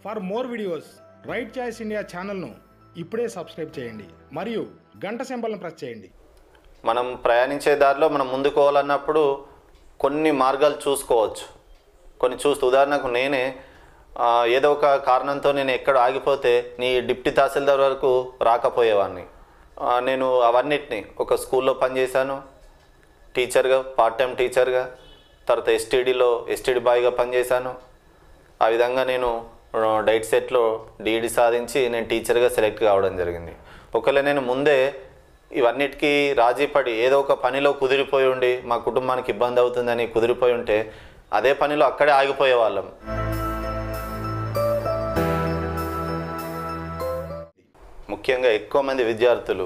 For more videos right choice India ఛానల్ను ఇప్పుడే subscribe చేయండి మరియు గంట సింబల్ను ప్రెస్ చేయండి. మనం ప్రయాణించే దారిలో మనం ముందుకు పోవాలన్నప్పుడు కొన్ని మార్గాలు చూసుకోవచ్చు. కొన్ని చూస్తూ ఉదాహరణకు నేనే ఏదో ఒక కారణంతో నేను ఎక్కడ ఆగిపోతే నీ డిప్టీ తహసీల్దార్ వరకు రాకపోయేవాడిని. నేను అవన్నిటిని ఒక స్కూల్లో పనిచేశాను, టీచర్గా, పార్ట్ టైం టీచర్గా, తర్వాత ఎస్టీడీ బాయ్గా పనిచేశాను. ఆ విధంగా నేను డైట్ సెట్లో డిఈడి సాధించి నేను టీచర్గా సెలెక్ట్ కావడం జరిగింది. ఒకవేళ నేను ముందే ఇవన్నిటికీ రాజీ పడి ఏదో ఒక పనిలో కుదిరిపోయి ఉండి మా కుటుంబానికి ఇబ్బంది అవుతుందని కుదిరిపోయి ఉంటే అదే పనిలో అక్కడే ఆగిపోయే వాళ్ళం. ముఖ్యంగా ఎక్కువ మంది విద్యార్థులు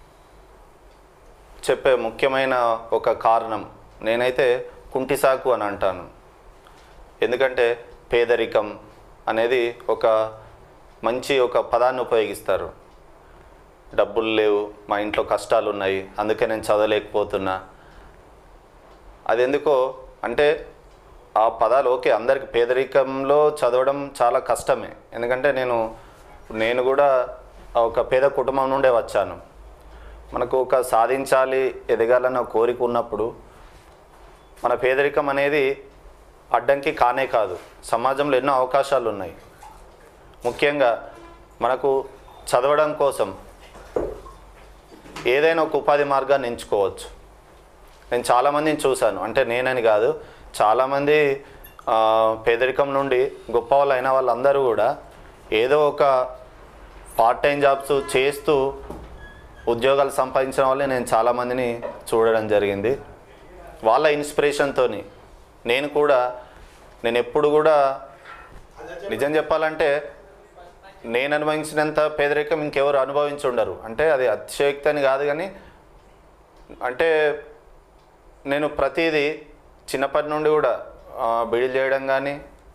చెప్పే ముఖ్యమైన ఒక కారణం నేనైతే కుంటి సాకు అని అంటాను. ఎందుకంటే పేదరికం అనేది ఒక మంచి పదాన్ని ఉపయోగిస్తారు. డబ్బులు లేవు, మా ఇంట్లో కష్టాలు ఉన్నాయి, అందుకే నేను చదవలేకపోతున్నా. అది ఎందుకో అంటే ఆ పదాలు ఓకే, అందరికి పేదరికంలో చదవడం చాలా కష్టమే. ఎందుకంటే నేను కూడా ఒక పేద కుటుంబం నుండే వచ్చాను. మనకు ఒక సాధించాలి, ఎదగాలన్న కోరిక ఉన్నప్పుడు మన పేదరికం అనేది అడ్డంకి కానే కాదు. సమాజంలో ఎన్నో అవకాశాలు ఉన్నాయి. ముఖ్యంగా మనకు చదవడం కోసం ఏదైనా ఒక ఉపాధి మార్గాన్ని ఎంచుకోవచ్చు. నేను చాలామందిని చూశాను, అంటే నేనని కాదు, చాలామంది పేదరికం నుండి గొప్ప వాళ్ళు అయిన వాళ్ళందరూ కూడా ఏదో ఒక పార్ట్ టైం జాబ్స్ చేస్తూ ఉద్యోగాలు సంపాదించిన వాళ్ళే నేను చాలామందిని చూడడం జరిగింది. వాళ్ళ ఇన్స్పిరేషన్తో నేను ఎప్పుడు కూడా నిజం చెప్పాలంటే నేను అనుభవించినంత పేదరికం ఇంకెవరు అనుభవించి ఉండరు. అంటే అది అతిశయోక్తి అని కాదు, కానీ అంటే నేను ప్రతిదీ చిన్నప్పటి నుండి కూడా బిడిలు చేయడం కానీ,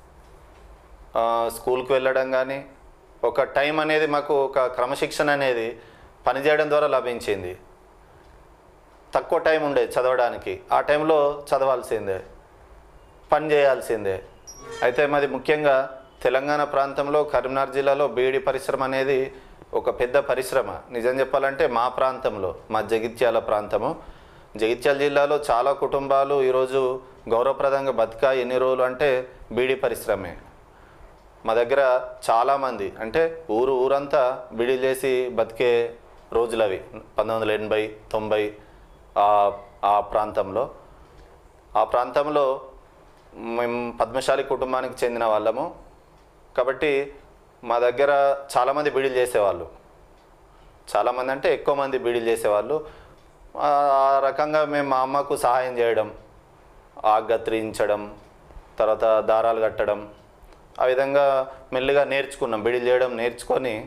స్కూల్కి వెళ్ళడం కానీ, ఒక టైం అనేది మాకు ఒక క్రమశిక్షణ అనేది పనిచేయడం ద్వారా లభించింది. తక్కువ టైం ఉండేది చదవడానికి, ఆ టైంలో చదవాల్సిందే, పని చేయాల్సిందే. అయితే మాది ముఖ్యంగా తెలంగాణ ప్రాంతంలో కరీంనగర్ జిల్లాలో బీఈడి పరిశ్రమ అనేది ఒక పెద్ద పరిశ్రమ. నిజం చెప్పాలంటే మా ప్రాంతంలో, మా జగిత్యాల ప్రాంతము, జగిత్యాల జిల్లాలో చాలా కుటుంబాలు ఈరోజు గౌరవప్రదంగా బతికా ఎన్ని రోజులు అంటే బీఈడి పరిశ్రమే. మా దగ్గర చాలామంది అంటే ఊరంతా బీడీలు చేసి బతికే రోజులు అవి 1980, 90 ఆ ప్రాంతంలో మేము పద్మశాలి కుటుంబానికి చెందిన వాళ్ళము. కాబట్టి మా దగ్గర చాలామంది బీడీలు చేసేవాళ్ళు. చాలామంది అంటే ఎక్కువ మంది బీడీలు చేసేవాళ్ళు. ఆ రకంగా మేము మా అమ్మకు సహాయం చేయడం, ఆగత్రించడం, తర్వాత దారాలు కట్టడం, ఆ విధంగా మెల్లిగా నేర్చుకున్నాం. బీడీలు చేయడం నేర్చుకొని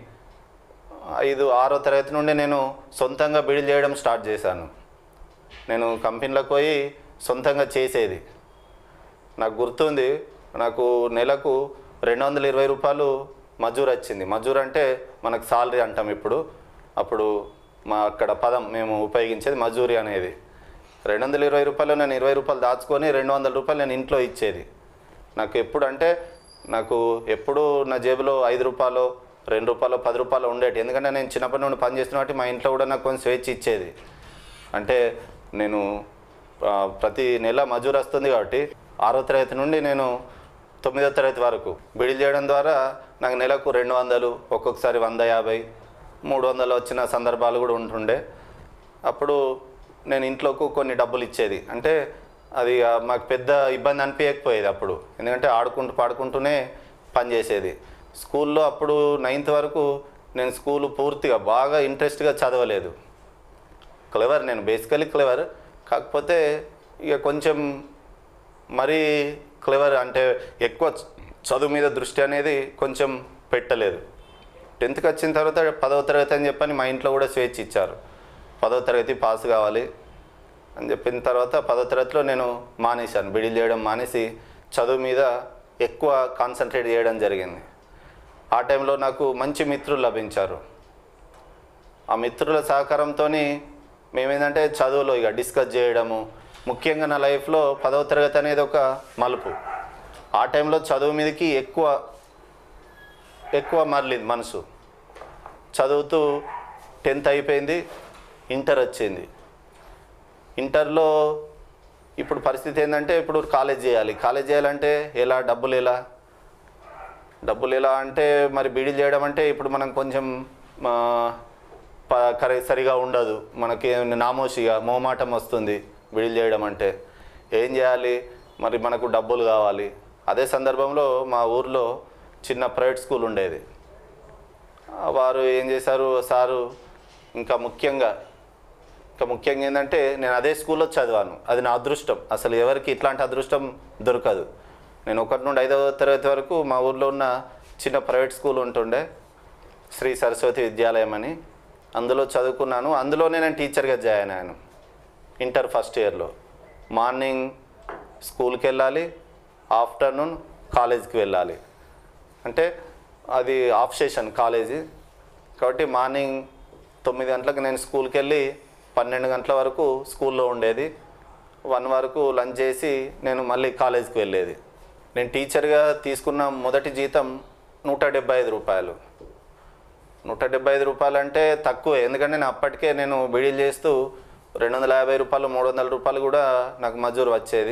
5-6వ తరగతి నుండి నేను సొంతంగా బీడీలు చేయడం స్టార్ట్ చేశాను. నేను కంపెనీలకు పోయి సొంతంగా చేసేది. నాకు గుర్తుంది, నాకు నెలకు 220 రూపాయలు మజూరు వచ్చింది. మజూరు అంటే మనకు సాలరీ అంటాం ఇప్పుడు, అప్పుడు మా అక్కడ పదం మేము ఉపయోగించేది మజూరి అనేది. 220 రూపాయలు నేను 20 రూపాయలు దాచుకొని 200 రూపాయలు నేను ఇంట్లో ఇచ్చేది. నాకు ఎప్పుడు నా జేబులో 5 రూపాయలు, 2 రూపాయలు, 10 రూపాయలు ఉండేటి. ఎందుకంటే నేను చిన్నప్పటి నుండి పని చేస్తున్న కాబట్టి మా ఇంట్లో కూడా నాకు కొంచెం స్వేచ్ఛ ఇచ్చేది. అంటే నేను ప్రతి నెల మజూరు వస్తుంది కాబట్టి 6వ తరగతి నుండి నేను 9వ తరగతి వరకు బీడీలు చేయడం ద్వారా నాకు నెలకు 200, ఒక్కొక్కసారి 150, 300 వచ్చిన సందర్భాలు కూడా ఉంటుండే. అప్పుడు నేను ఇంట్లోకి కొన్ని డబ్బులు ఇచ్చేది. అంటే అది మాకు పెద్ద ఇబ్బంది అనిపించకపోయేది అప్పుడు, ఎందుకంటే ఆడుకుంటూ పాడుకుంటూనే పనిచేసేది. స్కూల్లో అప్పుడు 9th వరకు నేను స్కూలు పూర్తిగా బాగా ఇంట్రెస్ట్గా చదవలేదు. నేను బేసికలీ క్లెవర్, కాకపోతే ఇక కొంచెం మరీ క్లెవర్ అంటే ఎక్కువ చదువు మీద దృష్టి అనేది కొంచెం పెట్టలేదు. 10th వచ్చిన తర్వాత 10వ తరగతి అని చెప్పని మా ఇంట్లో కూడా స్వేచ్ఛ ఇచ్చారు. 10వ తరగతి పాస్ కావాలి అని చెప్పిన తర్వాత 10వ తరగతిలో నేను మానేశాను, బీడీలు చేయడం మానేసి చదువు మీద ఎక్కువ కాన్సన్ట్రేట్ చేయడం జరిగింది. ఆ టైంలో నాకు మంచి మిత్రులు లభించారు. ఆ మిత్రుల సహకారంతో మేమేంటంటే చదువులో ఇక డిస్కస్ చేయడము, ముఖ్యంగా నా లైఫ్లో 10వ తరగతి అనేది ఒక మలుపు. ఆ టైంలో చదువు మీదకి ఎక్కువ ఎక్కువ మరలింది మనసు. చదువుతూ 10th అయిపోయింది, ఇంటర్ వచ్చింది. ఇంటర్లో ఇప్పుడు పరిస్థితి ఏంటంటే ఇప్పుడు కాలేజ్ చేయాలంటే ఎలా, డబ్బులు ఎలా అంటే మరి బీడీలు చేయడం అంటే ఇప్పుడు మనం కొంచెం సరిగా ఉండదు, మనకి నామోషిగా మోమాటం వస్తుంది బీడీలు చేయడం అంటే. ఏం చేయాలి, మరి మనకు డబ్బులు కావాలి. అదే సందర్భంలో మా ఊర్లో చిన్న ప్రైవేట్ స్కూల్ ఉండేది. వారు ఏం చేశారు సారు, ఇంకా ముఖ్యంగా ఏంటంటే నేను అదే స్కూల్లో చదివాను. అది నా అదృష్టం. అసలు ఎవరికి ఇట్లాంటి అదృష్టం దొరకదు. నేను 1 నుండి 5వ తరగతి వరకు మా ఊర్లో ఉన్న చిన్న ప్రైవేట్ స్కూల్ ఉంటుండే, శ్రీ సరస్వతి విద్యాలయం అని. అందులో చదువుకున్నాను. అందులోనే నేను టీచర్గా జాయిన్ అయ్యాను ఇంటర్ ఫస్ట్ ఇయర్లో. మార్నింగ్ స్కూల్కి వెళ్ళాలి, ఆఫ్టర్నూన్ కాలేజ్కి వెళ్ళాలి. అంటే అది ఆఫ్ సెషన్ కాలేజీ కాబట్టి మార్నింగ్ 9 గంటలకు నేను స్కూల్కి వెళ్ళి 12 గంటల వరకు స్కూల్లో ఉండేది. 1 వరకు లంచ్ చేసి నేను మళ్ళీ కాలేజ్కి వెళ్ళేది. నేను టీచర్గా తీసుకున్న మొదటి జీతం 175 రూపాయలు. 175 రూపాయలు అంటే తక్కువే, ఎందుకంటే నేను అప్పటికే నేను బీడీలు చేస్తూ 250 రూపాయలు 300 రూపాయలు కూడా నాకు మజూరు వచ్చేది.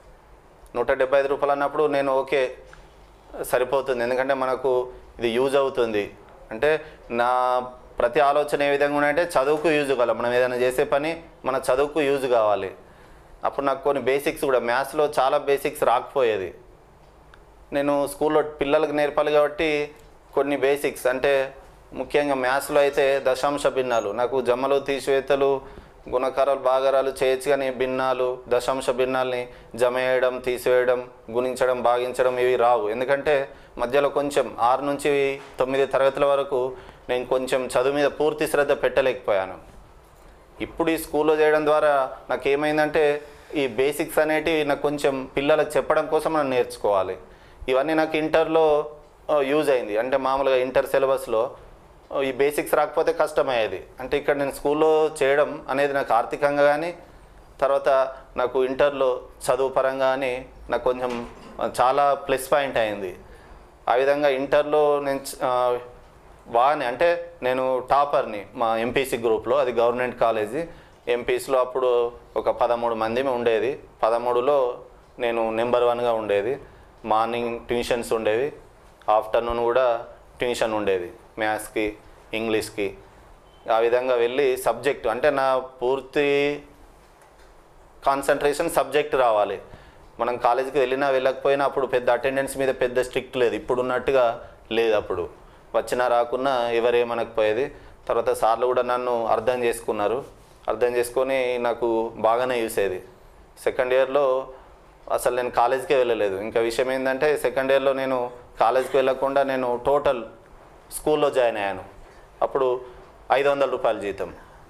175 రూపాయలు అన్నప్పుడు నేను ఓకే సరిపోతుంది, ఎందుకంటే మనకు ఇది యూజ్ అవుతుంది. అంటే నా ప్రతి ఆలోచన ఏ విధంగా ఉన్నాయంటే చదువుకు యూజ్ కావాలి, మనం ఏదైనా చేసే పని మన చదువుకు యూజ్ కావాలి. అప్పుడు నాకు కొన్ని బేసిక్స్ కూడా, మ్యాథ్స్లో చాలా బేసిక్స్ రాకపోయేది. నేను స్కూల్లో పిల్లలకు నేర్పాలి కాబట్టి కొన్ని బేసిక్స్, అంటే ముఖ్యంగా మ్యాథ్స్లో అయితే దశాంశ భిన్నాలు, నాకు జమ్మలు తీసివేతలు గుణకారాలు భాగారాలు చేయొచ్చు, కానీ భిన్నాలు దశాంశ భిన్నాల్ని జమ చేయడం, తీసివేయడం, గుణించడం, భాగించడం ఇవి రావు. ఎందుకంటే మధ్యలో కొంచెం 6 నుంచి 9 తరగతుల వరకు నేను కొంచెం చదువు మీద పూర్తి శ్రద్ధ పెట్టలేకపోయాను. ఇప్పుడు ఈ స్కూల్లో చేయడం ద్వారా నాకు ఏమైందంటే ఈ బేసిక్స్ అనేటివి నాకు కొంచెం పిల్లలకు చెప్పడం కోసం మనం నేర్చుకోవాలి. ఇవన్నీ నాకు ఇంటర్లో యూజ్ అయింది. అంటే మామూలుగా ఇంటర్ సిలబస్లో ఈ బేసిక్స్ రాకపోతే కష్టమయ్యేది. అంటే ఇక్కడ నేను స్కూల్లో చేయడం అనేది నాకు ఆర్థికంగా కానీ తర్వాత నాకు ఇంటర్లో చదువు పరంగా కానీ నాకు కొంచెం చాలా ప్లస్ పాయింట్ అయింది. ఆ విధంగా ఇంటర్లో నేను బాగానే, అంటే నేను టాపర్ని మా ఎంపీసీ గ్రూప్లో, అది గవర్నమెంట్ కాలేజీ. ఎంపీసీలో అప్పుడు ఒక 13 మంది ఉండేది. 13లో నేను నెంబర్ 1గా ఉండేది. మార్నింగ్ ట్యూషన్స్ ఉండేవి, ఆఫ్టర్నూన్ కూడా ట్యూషన్ ఉండేది, మ్యాథ్స్కి ఇంగ్లీష్కి. ఆ విధంగా వెళ్ళి సబ్జెక్టు, అంటే నా పూర్తి కాన్సన్ట్రేషన్ సబ్జెక్ట్ రావాలి. మనం కాలేజీకి వెళ్ళినా వెళ్ళకపోయినా అప్పుడు పెద్ద అటెండెన్స్ మీద పెద్ద స్ట్రిక్ట్ లేదు, ఇప్పుడున్నట్టుగా లేదు. అప్పుడు వచ్చినా రాకున్నా ఎవరేమనకపోయేది. తర్వాత సార్లు కూడా నన్ను అర్థం చేసుకున్నారు. అర్థం చేసుకొని నాకు బాగానే చూసేది. సెకండ్ ఇయర్లో అసలు నేను కాలేజీకే వెళ్ళలేదు. ఇంకా విషయం ఏంటంటే సెకండ్ ఇయర్లో నేను కాలేజీకి వెళ్ళకుండా నేను టోటల్ స్కూల్లో జాయిన్ అయ్యాను. అప్పుడు 500 రూపాయల జీతం.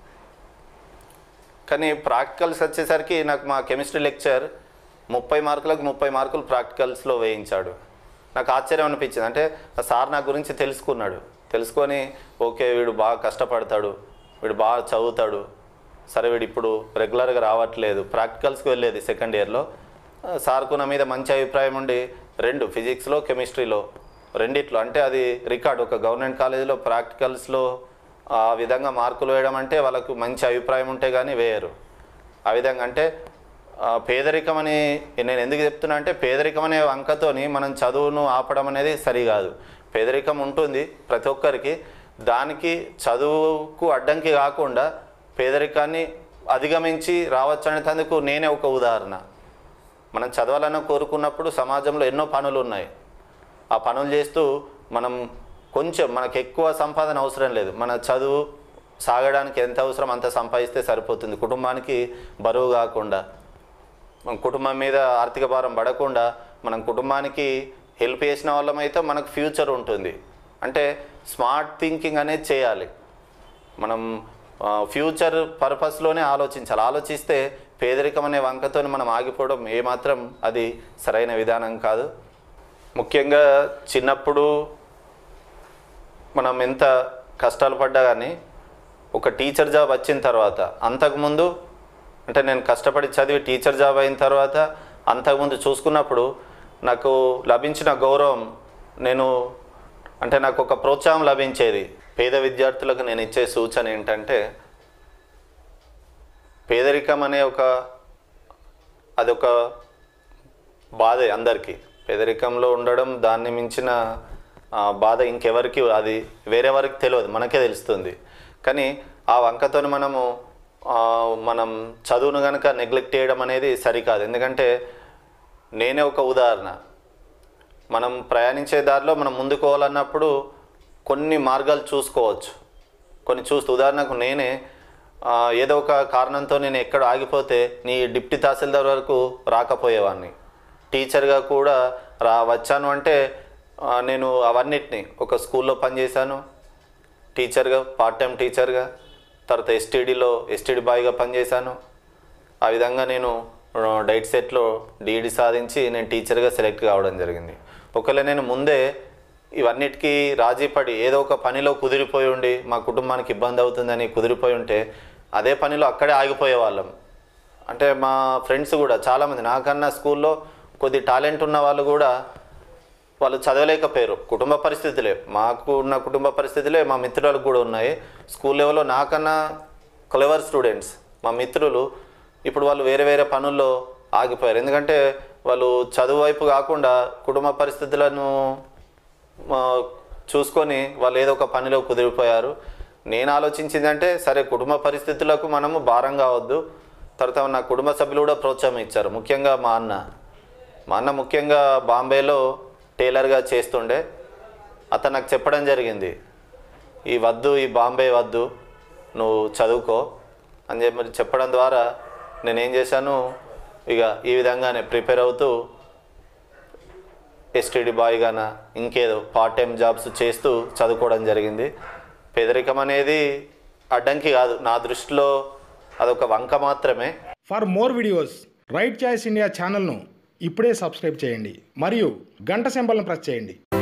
కానీ ప్రాక్టికల్స్ వచ్చేసరికి నాకు మా కెమిస్ట్రీ లెక్చర్ 30 మార్కులకు 30 మార్కులు ప్రాక్టికల్స్లో వేయించాడు. నాకు ఆశ్చర్యం అనిపించింది. అంటే సార్ నా గురించి తెలుసుకొని ఓకే వీడు బాగా కష్టపడతాడు, వీడు బాగా చదువుతాడు, సరే వీడు ఇప్పుడు రెగ్యులర్గా రావట్లేదు, ప్రాక్టికల్స్కి వెళ్ళేది సెకండ్ ఇయర్లో. సార్కు నా మీద మంచి అభిప్రాయం ఉండి 2 ఫిజిక్స్లో కెమిస్ట్రీలో రెండిట్లో, అంటే అది రికార్డ్. ఒక గవర్నమెంట్ కాలేజీలో ప్రాక్టికల్స్లో ఆ విధంగా మార్కులు వేయడం అంటే వాళ్ళకు మంచి అభిప్రాయం ఉంటే కానీ వేయరు. ఆ విధంగా అంటే పేదరికం అని నేను ఎందుకు చెప్తున్నా అంటే పేదరికం అనే వంకతోని మనం చదువును ఆపడం అనేది సరికాదు. పేదరికం ఉంటుంది ప్రతి ఒక్కరికి, దానికి చదువుకు అడ్డంకి కాకుండా పేదరికాన్ని అధిగమించి రావచ్చు అనేందుకు నేనే ఒక ఉదాహరణ. మనం చదవాలని కోరుకున్నప్పుడు సమాజంలో ఎన్నో పనులు ఉన్నాయి. ఆ పనులు చేస్తూ మనం కొంచెం, మనకు ఎక్కువ సంపాదన అవసరం లేదు, మన చదువు సాగడానికి ఎంత అవసరం అంత సంపాదిస్తే సరిపోతుంది. కుటుంబానికి బరువు కాకుండా, కుటుంబం మీద ఆర్థిక భారం పడకుండా మనం కుటుంబానికి హెల్ప్ చేసిన వాళ్ళమైతే మనకు ఫ్యూచర్ ఉంటుంది. అంటే స్మార్ట్ థింకింగ్ అనేది చేయాలి. మనం ఫ్యూచర్ పర్పస్లోనే ఆలోచిస్తే పేదరికం అనే వంకతో మనం ఆగిపోవడం ఏమాత్రం అది సరైన విధానం కాదు. ముఖ్యంగా చిన్నప్పుడు మనం ఎంత కష్టాలు పడ్డా కానీ ఒక టీచర్ జాబ్ వచ్చిన తర్వాత, అంతకుముందు అంటే నేను కష్టపడి చదివి టీచర్ జాబ్ అయిన తర్వాత అంతకుముందు చూసుకున్నప్పుడు నాకు లభించిన గౌరవం, నేను అంటే నాకు ఒక ప్రోత్సాహం లభించేది. పేద విద్యార్థులకు నేను ఇచ్చే సూచన ఏంటంటే, పేదరికం అనే అదొక బాధే అందరికీ. పేదరికంలో ఉండడం, దాన్ని మించిన బాధ ఇంకెవరికి, అది వేరెవరికి తెలియదు, మనకే తెలుస్తుంది. కానీ ఆ వంకతో మనం చదువును కనుక నెగ్లెక్ట్ చేయడం అనేది సరికాదు. ఎందుకంటే నేనే ఒక ఉదాహరణ. మనం ప్రయాణించే దారిలో మనం ముందుకు పోవాలన్నప్పుడు కొన్ని మార్గాలు చూసుకోవచ్చు. ఉదాహరణకు నేనే ఏదో ఒక కారణంతో నేను ఎక్కడ ఆగిపోతే నీ డిప్టీ తహసీల్దార్ వరకు రాకపోయేవాడిని. టీచర్గా కూడా వచ్చాను అంటే నేను అవన్నిటిని, ఒక స్కూల్లో పనిచేశాను టీచర్గా, పార్ట్ టైం టీచర్గా, తర్వాత ఎస్టీడీ బాయ్గా పనిచేశాను. ఆ విధంగా నేను డైట్ సెట్లో డిఈడి సాధించి నేను టీచర్గా సెలెక్ట్ కావడం జరిగింది. ఒకవేళ నేను ముందే ఇవన్నిటికీ రాజీపడి ఏదో ఒక పనిలో కుదిరిపోయి ఉండి మా కుటుంబానికి ఇబ్బంది అవుతుందని కుదిరిపోయి ఉంటే అదే పనిలో అక్కడే ఆగిపోయే వాళ్ళం. అంటే మా ఫ్రెండ్స్ కూడా చాలామంది నాకన్నా స్కూల్లో కొద్ది టాలెంట్ ఉన్న వాళ్ళు కూడా వాళ్ళు చదవలేకపోయారు. కుటుంబ పరిస్థితులే, మాకు ఉన్న కుటుంబ పరిస్థితులే మా మిత్రులకు కూడా ఉన్నాయి. స్కూల్ లెవెల్లో నాకన్నా క్లెవర్ స్టూడెంట్స్ మా మిత్రులు ఇప్పుడు వాళ్ళు వేరే వేరే పనుల్లో ఆగిపోయారు. ఎందుకంటే వాళ్ళు చదువు వైపు కాకుండా కుటుంబ పరిస్థితులను చూసుకొని వాళ్ళు ఏదో ఒక పనిలో కుదిరిపోయారు. నేను ఆలోచించిందంటే, సరే కుటుంబ పరిస్థితులకు మనము భారం కావద్దు. తర్వాత నా కుటుంబ సభ్యులు కూడా ప్రోత్సాహం ఇచ్చారు. ముఖ్యంగా మా అన్న ముఖ్యంగా బాంబేలో టైలర్గా చేస్తుండే. అతను నాకు చెప్పడం జరిగింది, ఈ బాంబే వద్దు, నువ్వు చదువుకో అని చెప్పడం ద్వారా నేనేం చేశాను, ఇక ఈ విధంగానే ప్రిపేర్ అవుతూ ఎస్టీడీ బాయ్గానా ఇంకేదో పార్ట్ టైం జాబ్స్ చేస్తూ చదువుకోవడం జరిగింది. పేదరికం అనేది అడ్డంకి కాదు, నా దృష్టిలో అదొక వంక మాత్రమే. For more videos right choice India ఛానల్ను ఇప్పుడే సబ్స్క్రైబ్ చేయండి మరియు గంట సింబల్ను ప్రెస్ చేయండి.